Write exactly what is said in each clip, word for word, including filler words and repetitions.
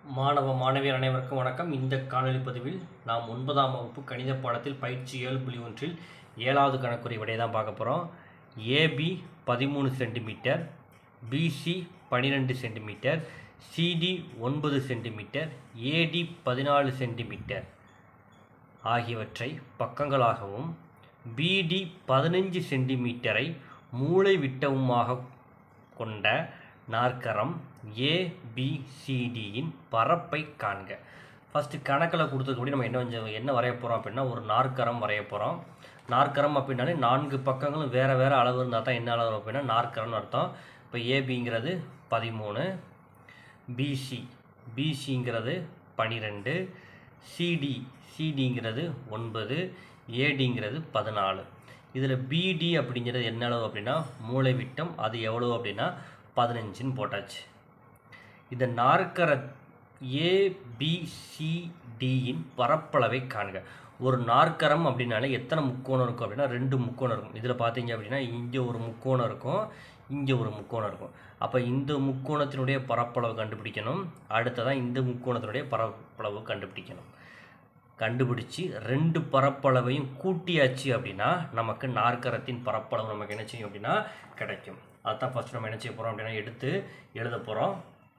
மாணவ மாணவியர் அனைவருக்கும் வணக்கம். இந்த காணொலி பதிவில் நாம் ஒன்பதாம் வகுப்பு கணித பாடத்தில் பயிற்சி ஏழு புள்ளி ஒன்றில் ஏழாவது கணக்குறை விடையை தான் பார்க்க போகிறோம். ஏபி பதிமூணு சென்டிமீட்டர், பிசி பன்னிரெண்டு சென்டிமீட்டர், சிடி ஒன்பது சென்டிமீட்டர், ஏடி பதினாலு சென்டிமீட்டர் ஆகியவற்றை பக்கங்களாகவும் பிடி பதினஞ்சு சென்டிமீட்டரை மூலை விட்டவுமாக கொண்ட நாற்கரம் ஏபிசிடியின் பரப்பை காண்க. ஃபஸ்ட்டு கணக்கில் கொடுத்ததுக்கு நம்ம என்ன என்ன வரைய போகிறோம் அப்படின்னா ஒரு நாற்கரம் வரைய போகிறோம். நாற்கரம் அப்படின்னாலே நான்கு பக்கங்களும் வேறு வேறு அளவு இருந்தால் தான் என்ன அளவு அப்படின்னா நாற்கரம்னு அர்த்தம். இப்போ ஏபிங்கிறது பதிமூணு, பிசி பிசிங்கிறது பன்னிரெண்டு, சிடி சிடிங்கிறது ஒன்பது, ஏடிங்கிறது பதினாலு. இதில் பிடி அப்படிங்கிறது என்ன அளவு அப்படின்னா மூலை விட்டம், அது எவ்வளோ அப்படின்னா பதினஞ்சுன்னு போட்டாச்சு. இந்த நாற்கர ஏபிசிடியின் பரப்பளவை காண்க. ஒரு நாற்கரம் அப்படின்னாலே எத்தனை முக்கோணம் இருக்கும் அப்படின்னா ரெண்டு முக்கோணம் இருக்கும். இதில் பார்த்தீங்க அப்படின்னா இங்கே ஒரு முக்கோணம் இருக்கும், இங்கே ஒரு முக்கோணம் இருக்கும். அப்போ இந்த முக்கோணத்தினுடைய பரப்பளவு கண்டுபிடிக்கணும், அடுத்ததான் இந்த முக்கோணத்தினுடைய பரப்பளவு கண்டுபிடிக்கணும். கண்டுபிடிச்சி ரெண்டு பரப்பளவையும் கூட்டியாச்சு அப்படின்னா நமக்கு நாற்கரத்தின் பரப்பளவு நமக்கு என்ன செய்யும் அப்படின்னா கிடைக்கும். அதுதான் ஃபஸ்ட்டு நம்ம என்ன செய்ய போகிறோம் அப்படின்னா எடுத்து எழுத போகிறோம்.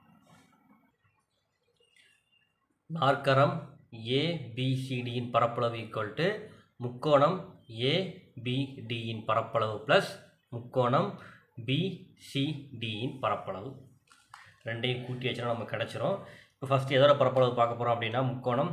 நாற்கரம் ஏபிசிடியின் பரப்பளவு ஈக்குவல் டு முக்கோணம் ஏபிடியின் பரப்பளவு ப்ளஸ் முக்கோணம் பிசிடியின் பரப்பளவு. ரெண்டையும் கூட்டி வச்சுனா நமக்கு கிடச்சிரும். இப்போ ஃபஸ்ட்டு எதோட பரப்பளவு பார்க்க போகிறோம் அப்படின்னா முக்கோணம்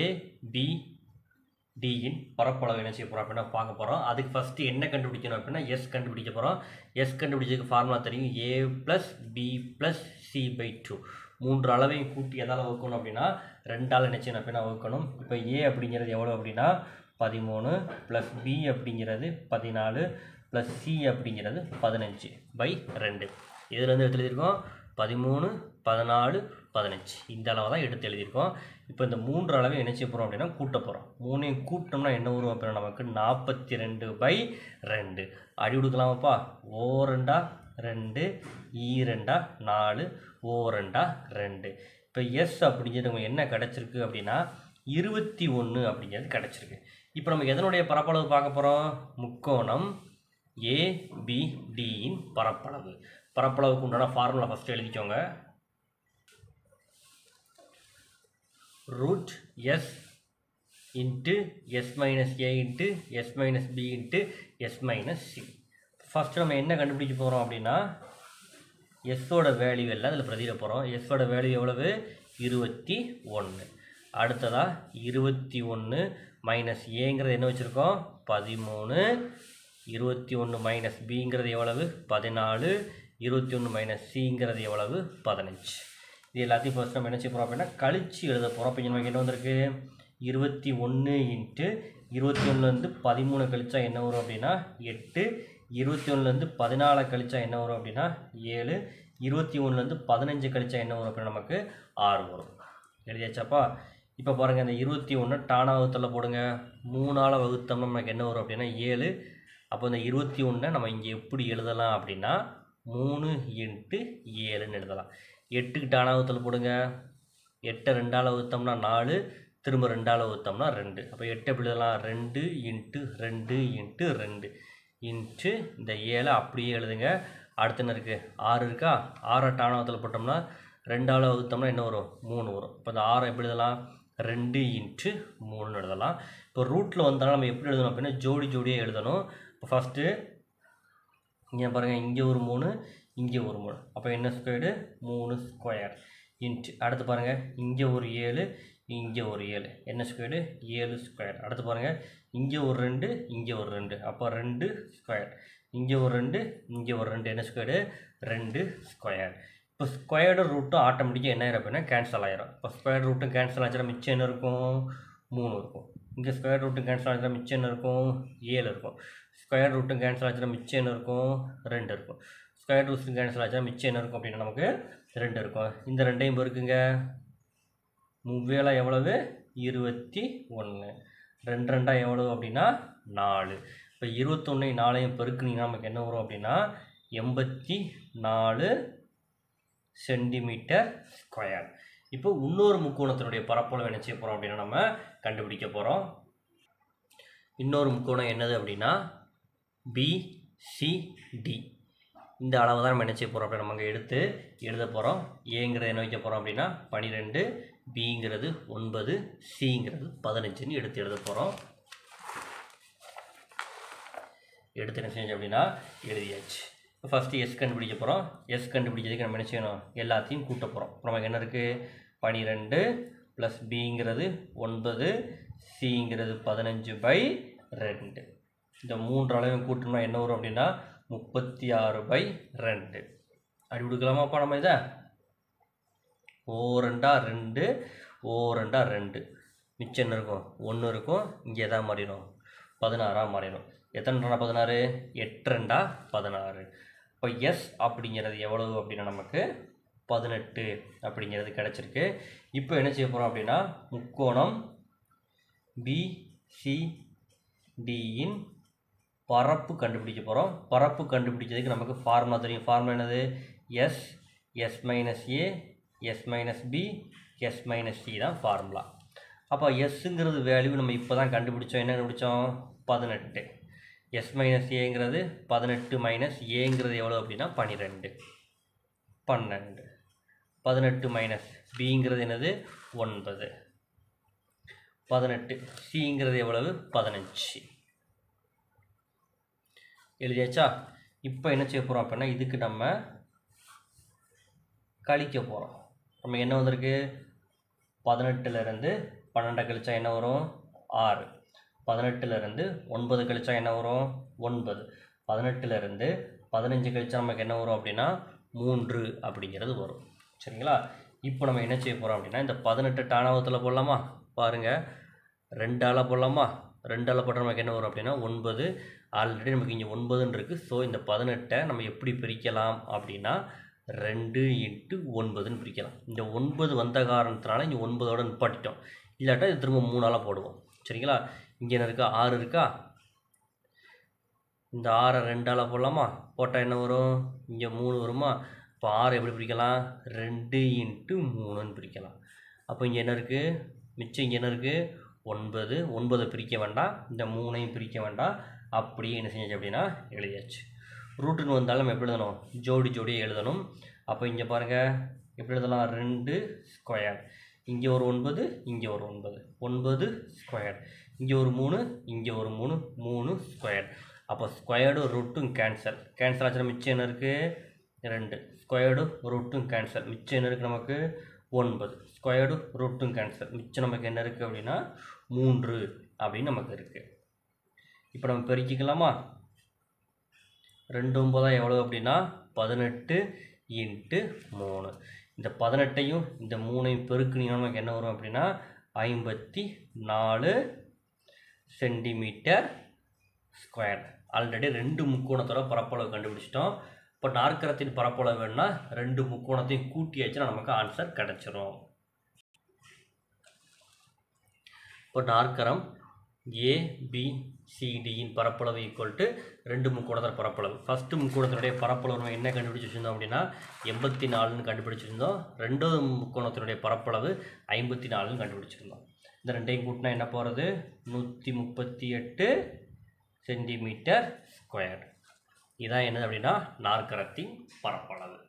ஏபிடியின் பரப்பளவு என்ன செய்ய போகிறோம் அப்படின்னா பார்க்க போகிறோம். அதுக்கு ஃபஸ்ட்டு என்ன கண்டுபிடிக்கணும் அப்படின்னா எஸ் கண்டுபிடிக்க போகிறோம். எஸ் கண்டுபிடிச்சதுக்கு ஃபார்முலா தெரியும், A plus B plus C by two. மூன்று அளவையும் கூட்டி எதால் வகுக்கணும் அப்படின்னா ரெண்டால் என்ன செய்யணும் அப்படின்னா வகுக்கணும். இப்போ ஏ அப்படிங்கிறது எவ்வளோ அப்படின்னா பதிமூணு ப்ளஸ் பி அப்படிங்கிறது பதினாலு ப்ளஸ் சி அப்படிங்கிறது பதினஞ்சு பை ரெண்டு. இதுலேருந்து எடுத்து எழுதியிருக்கோம் பதிமூணு பதினாலு பதினஞ்சு, இந்த அளவை தான் எடுத்து எழுதியிருக்கோம். இப்போ இந்த மூன்று அளவை என்ன செய்ய போகிறோம் அப்படின்னா கூட்ட போகிறோம். மூணையும் கூட்டோம்னா என்ன வரும் அப்படின்னா நமக்கு நாற்பத்தி ரெண்டு பை ரெண்டு. அடி கொடுக்கலாமாப்பா, ஓ ரெண்டா ரெண்டு, ஈ ரெண்டா நாலு, ஓ ரெண்டா ரெண்டு. இப்போ எஸ் அப்படிங்கிறது நமக்கு என்ன கிடச்சிருக்கு அப்படின்னா இருபத்தி ஒன்று அப்படிங்கிறது கிடச்சிருக்கு. இப்போ நம்ம எதனுடைய பரப்பளவு பார்க்க போகிறோம், முக்கோணம் ஏபிடியின் பரப்பளவு. பரப்பளவுக்கு உண்டான ஃபார்முலா ஃபஸ்ட்டு எழுதிக்கோங்க. Root S into S minus A into S minus B into S minus C. First நம்ம என்ன கண்டுபிடிக்க போகிறோம் அப்படின்னா எஸ்ஸோட வேல்யூ எல்லாம் அதில் பிரதியிட போகிறோம். எஸ்ஸோட வேல்யூ எவ்வளவு, இருபத்தி ஒன்று. அடுத்ததாக இருபத்தி ஒன்று மைனஸ் ஏங்கிறது என்ன வச்சுருக்கோம் பதிமூணு, இருபத்தி ஒன்று மைனஸ் பிங்கிறது எவ்வளவு பதினாலு, இருபத்தி ஒன்று மைனஸ் சிங்கிறது எவ்வளவு பதினஞ்சு. இது எல்லாத்தையும் ஃபஸ்ட் நம்ம என்ன செய்ய போகிறோம் அப்படின்னா கழிச்சு எழுத போகிறோம். இப்போ நமக்கு என்ன வந்திருக்கு இருபத்தி ஒன்று இன்ட்டு இருபத்தி ஒன்றுலேருந்து பதிமூணு கழிச்சா என்ன வரும் அப்படின்னா எட்டு, இருபத்தி ஒன்றுலேருந்து பதினாலு கழிச்சா என்ன வரும் அப்படின்னா ஏழு, இருபத்தி ஒன்றுலேருந்து பதினஞ்சு கழிச்சா என்ன வரும் அப்படின்னா நமக்கு ஆறு வரும். எழுதியாச்சாப்பா. இப்போ பாருங்கள், இந்த இருபத்தி ஒன்று டானா வகுத்தில் போடுங்க. மூணால் வகுத்தோம்னா நமக்கு என்ன வரும் அப்படின்னா ஏழு. அப்போ இந்த இருபத்தி ஒன்றை நம்ம இங்கே எப்படி எழுதலாம் அப்படின்னா மூணு இன்ட்டு ஏழுன்னு எழுதலாம். எட்டுக்கு டானாவத்தில் போடுங்க. எட்டை ரெண்டால் வகுத்தோம்னா நாலு, திரும்ப ரெண்டால் வகுத்தோம்னா ரெண்டு. அப்போ எட்டு எப்படி எழுதலாம், ரெண்டு இன்ட்டு ரெண்டு இன்ட்டு ரெண்டு இன்ட்டு இந்த ஏழை அப்படியே எழுதுங்க. அடுத்து என்ன இருக்குது ஆறு இருக்கா, ஆறை டானாவத்தில் போட்டோம்னா ரெண்டால் வகுத்தோம்னா என்ன வரும் மூணு வரும். இப்போ இந்த ஆறை எப்படி எழுதலாம், ரெண்டு இன்ட்டு மூணுன்னு எழுதலாம். இப்போ ரூட்டில் வந்தாலும் நம்ம எப்படி எழுதணும் அப்படின்னா ஜோடி ஜோடியாக எழுதணும். இப்போ ஃபஸ்ட்டு இங்கே பாருங்கள், இங்கே ஒரு மூணு, இங்கே ஒரு மூணு, அப்போ என்ன ஸ்கொயர்டு மூணு ஸ்கொயர் இன்ட்டு அடுத்து பாருங்கள் இங்கே ஒரு ஏழு, இங்கே ஒரு ஏழு, என்ன ஸ்கொயர்டு ஏழு ஸ்கொயர். அடுத்து பாருங்கள் இங்கே ஒரு ரெண்டு, இங்கே ஒரு ரெண்டு, அப்போ ரெண்டு ஸ்கொயர், இங்கே ஒரு ரெண்டு, இங்கே ஒரு ரெண்டு, என்ன ஸ்கொயர்டு ரெண்டு ஸ்கொயர். இப்போ ஸ்கொயர்டு ரூட்டும் ஆட்டோமேட்டிக்காக என்ன ஆயிரும் அப்படின்னா கேன்சல் ஆயிரும். இப்போ ஸ்கொயர் ரூட்டும் கேன்சல் ஆச்சுன்னா மிச்சம் என்ன இருக்கும் மூணு இருக்கும். இங்கே ஸ்கொயர் ரூட்டும் கேன்சல் ஆச்சுன்னா மிச்சம் என்ன இருக்கும் ஏழு இருக்கும். ஸ்கொயர் ரூட்டும் கேன்சல் ஆச்சுன்னா மிச்சம் என்ன இருக்கும் ரெண்டு இருக்கும். ஸ்கொயர் ரூட்டும் கேன்சல் ஆச்சுன்னா மிச்சம் என்ன இருக்கும் அப்படின்னா நமக்கு ரெண்டு இருக்கும். இந்த ரெண்டையும் பெருக்குங்க, மூவேலா எவ்வளவு இருபத்தி ஒன்று, ரெண்டு ரெண்டா எவ்வளவு அப்படின்னா நாலு. இப்போ இருபத்தொன்னு நாலையும் பெருக்குனீங்கன்னா நமக்கு என்ன வரும் அப்படின்னா எண்பத்தி நாலு சென்டிமீட்டர் ஸ்கொயர். இப்போ இன்னொரு முக்கோணத்தினுடைய பரப்பளவு என்ன செய்ய போகிறோம் அப்படின்னா நம்ம கண்டுபிடிக்க போகிறோம். இன்னொரு முக்கோணம் என்னது அப்படின்னா பிசிடி. இந்த அளவு தான் நம்ம என்ன செய்ய போகிறோம் அப்படின்னா நம்ம எடுத்து எழுத போகிறோம். ஏங்கிறது என்ன வைக்க போகிறோம் அப்படின்னா பன்னிரெண்டு, பிங்கிறது ஒன்பது, சிங்கிறது பதினஞ்சுன்னு எடுத்து எழுத போகிறோம். எடுத்து என்ன செஞ்சோம் அப்படின்னா எழுதியாச்சு. இப்போ ஃபஸ்ட்டு எஸ் கண்டுபிடிக்க போகிறோம். எஸ் கண்டுபிடிக்கிறதுக்கு நம்ம என்ன செய்யணும், எல்லாத்தையும் கூட்ட போகிறோம். நமக்கு என்ன இருக்குது, பன்னிரெண்டு ப்ளஸ் பிங்கிறது ஒன்பது, சிங்கிறது பதினஞ்சு பை ரெண்டு. இந்த மூன்று அளவையும் கூட்டணும்னா என்ன வரும் அப்படின்னா முப்பத்தி ஆறு பை ரெண்டு. அப்படி கொடுக்கலாமாப்பா நம்ம இதை? ஓ ரெண்டா ரெண்டு, ஓ ரெண்டா ரெண்டு, மிச்சம் என்ன இருக்கும், ஒன்று இருக்கும். இங்கே எதாவது மாறிடும், பதினாறாக மாறிடும். எத்தனை ரெண்டா பதினாறு, எட்டு ரெண்டா பதினாறு. இப்போ எஸ் அப்படிங்கிறது எவ்வளவு அப்படின்னா நமக்கு பதினெட்டு அப்படிங்கிறது கிடச்சிருக்கு. இப்போ என்ன செய்ய போகிறோம் அப்படின்னா முக்கோணம் பிசிடியின் பரப்பு கண்டுபிடிக்க போகிறோம். பரப்பு கண்டுபிடிக்கிறதுக்கு நமக்கு ஃபார்முலா தெரியும். ஃபார்முலா என்னது, S S minus A S minus B S minus C தான் ஃபார்முலா. அப்போ எஸ்ஸுங்கிறது வேல்யூ நம்ம இப்போ தான் கண்டுபிடிச்சோம். என்ன கண்டுபிடிச்சோம், பதினெட்டு. எஸ் மைனஸ் ஏங்கிறது பதினெட்டு மைனஸ் ஏங்கிறது எவ்வளோ அப்படின்னா பன்னிரெண்டு, பன்னெண்டு. பதினெட்டு மைனஸ் பிங்கிறது என்னது ஒன்பது, பதினெட்டு. சிங்கிறது எவ்வளவு, பதினஞ்சு. எழுதியாச்சா? இப்போ என்ன செய்ய போகிறோம் அப்படின்னா இதுக்கு நம்ம கழிக்க போகிறோம். நம்ம என்ன வந்திருக்கு, பதினெட்டுலேருந்து பன்னெண்டை கழிச்சா என்ன வரும், ஆறு. பதினெட்டுலேருந்து ஒன்பது கழிச்சா என்ன வரும், ஒன்பது. பதினெட்டுலேருந்து பதினஞ்சு கழிச்சா நமக்கு என்ன வரும் அப்படின்னா மூன்று அப்படிங்கிறது வரும். சரிங்களா? இப்போ நம்ம என்ன செய்ய போகிறோம் அப்படின்னா இந்த பதினெட்டு டானாவத்தில் போடலாமா? பாருங்கள், ரெண்டு ஆளை போடலாமா? ரெண்டு ஆளை போட்டால் நமக்கு என்ன வரும் அப்படின்னா ஒன்பது. ஆல்ரெடி நமக்கு இங்கே ஒன்பதுன்னு இருக்குது. ஸோ இந்த பதினெட்டை நம்ம எப்படி பிரிக்கலாம் அப்படின்னா ரெண்டு இன்ட்டு ஒன்பதுன்னு பிரிக்கலாம். இந்த ஒன்பது வந்த காரணத்தினால இங்கே ஒன்பதோட நிப்பாட்டிட்டோம். இல்லாட்டா இது திரும்ப மூணால் போடுவோம். சரிங்களா? இங்கே என்ன இருக்கா, ஆறு இருக்கா? இந்த ஆறை ரெண்டால் போடலாமா? போட்டால் என்ன வரும், இங்கே மூணு வருமா? இப்போ ஆறு எப்படி பிரிக்கலாம், ரெண்டு இன்ட்டு மூணுன்னு பிரிக்கலாம். அப்போ இங்கே என்ன இருக்குது, மிச்சம் இங்கே என்ன இருக்குது, ஒன்பது. ஒன்பதை பிரிக்க வேண்டாம், இந்த மூணையும் பிரிக்க வேண்டாம். அப்படியே என்ன செஞ்சாச்சு அப்படின்னா எழுதியாச்சு. ரூட்டுன்னு வந்தாலும் நம்ம எப்படி எழுதணும், ஜோடி ஜோடியை எழுதணும். அப்போ இங்கே பாருங்கள் எப்படி எழுதலாம், ரெண்டு ஸ்கொயர், இங்கே ஒரு ஒன்பது, இங்கே ஒரு ஒன்பது, ஒன்பது ஸ்கொயர், இங்கே ஒரு மூணு, இங்கே ஒரு மூணு, மூணு ஸ்கொயர். அப்போ ஸ்கொயர்டு ரூட்டும் கேன்சல். கேன்சல் ஆச்சுன்னா மிச்சம் என்ன இருக்குது, ரெண்டு. ஸ்கொயர்டு ரூட்டும் கேன்சல், மிச்சம் என்ன இருக்குது நமக்கு ஒன்பது. ஸ்கொயர்டு ரூட்டும் கேன்சல், மிச்சம் நமக்கு என்ன இருக்குது அப்படின்னா மூன்று அப்படின்னு நமக்கு இருக்குது. இப்போ நம்ம பெருக்கிக்கலாமா? ரெண்டு ஒம்பதா எவ்வளோ அப்படின்னா பதினெட்டு இன்ட்டு மூணு. இந்த பதினெட்டையும் இந்த மூணையும் பெருக்குனீங்கன்னா நமக்கு என்ன வரும் அப்படின்னா ஐம்பத்தி நாலு சென்டிமீட்டர் ஸ்கொயர். ஆல்ரெடி ரெண்டு முக்கோணத்தோட பரப்பளவு கண்டுபிடிச்சிட்டோம். இப்போ நாற்கரத்தின் பரப்பளவு வேணுன்னா ரெண்டு முக்கோணத்தையும் கூட்டியாச்சுன்னா நமக்கு ஆன்சர் கிடச்சிரும். இப்போ நாற்கரம் ஏபிசிடியின் பரப்பளவு ஈக்குவல் டு ரெண்டு முக்கோணத்தோட பரப்பளவு. ஃபஸ்ட்டு முக்கோணத்தினுடைய பரப்பளவு நம்ம என்ன கண்டுபிடிச்சி வச்சுருந்தோம் அப்படின்னா எண்பத்தி நாலுன்னு கண்டுபிடிச்சிருந்தோம். ரெண்டாவது முக்கோணத்தினுடைய பரப்பளவு ஐம்பத்தி நாலுன்னு கண்டுபிடிச்சிருந்தோம். இந்த ரெண்டையும் கூட்டினா என்ன போகிறது, நூற்றி முப்பத்தி எட்டு சென்டிமீட்டர் ஸ்கொயர். இதான் என்னது அப்படின்னா நாற்கரத்தின் பரப்பளவு.